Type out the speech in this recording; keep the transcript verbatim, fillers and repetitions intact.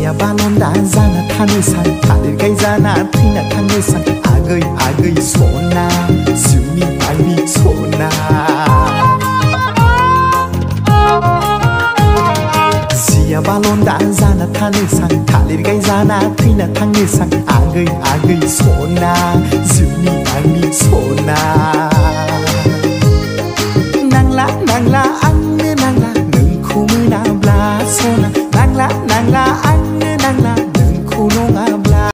जिया बालन्दा जाना थानोसां थालिर गायजाना थैना थांनोसां आगै आगै सना जिउनि आंनि सना जिया बालन्दा जाना थानोसां थालिर गायजाना थैना थांनोसां आगै आगै सना जिउनि आंनि सना नांला नांला